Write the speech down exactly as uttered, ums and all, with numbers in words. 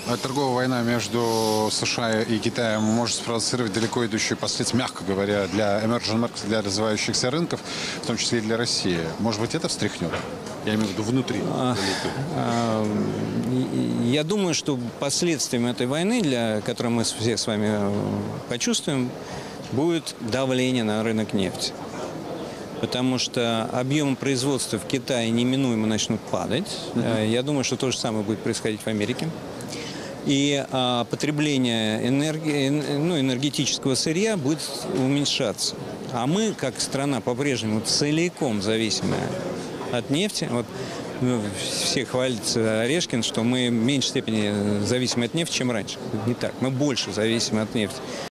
А торговая война между США и Китаем может спровоцировать далеко идущие последствия, мягко говоря, для emerging markets, для развивающихся рынков, в том числе и для России. Может быть, это встряхнет? Я имею в виду внутри. А, а, я думаю, что последствием этой войны, для которой мы все с вами почувствуем, будет давление на рынок нефти. Потому что объемы производства в Китае неминуемо начнут падать. Mm-hmm. Я думаю, что то же самое будет происходить в Америке. И а, потребление энергии, ну, энергетического сырья будет уменьшаться. А мы, как страна, по-прежнему целиком зависимая от нефти. Вот, ну, все хвалится Орешкин, что мы в меньшей степени зависимы от нефти, чем раньше. Не так. Мы больше зависимы от нефти.